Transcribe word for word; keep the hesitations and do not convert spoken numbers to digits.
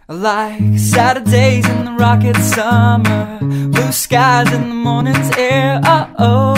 Like Saturdays in the rocket summer, blue skies in the morning's air. Oh, oh.